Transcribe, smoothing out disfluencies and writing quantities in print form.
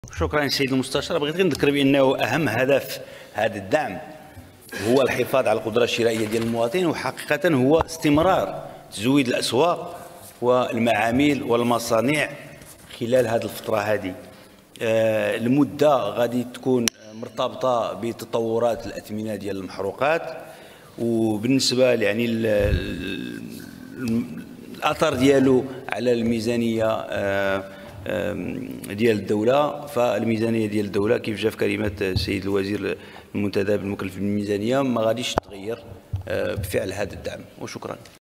شكرا سيد المستشار. بغيت غير نذكر بانه اهم هدف هذا الدعم هو الحفاظ على القدره الشرائيه ديال المواطن، وحقيقه هو استمرار تزويد الاسواق والمعامل والمصانع خلال هذه الفتره هذه. المده غادي تكون مرتبطه بتطورات الاثمنه ديال المحروقات، وبالنسبه يعني الاثر ديالو على الميزانيه ديال الدوله، فالميزانيه ديال الدوله كيف جاء في كلمه السيد الوزير المنتدب المكلف بالميزانيه ما غاديش تغير بفعل هذا الدعم. وشكرا.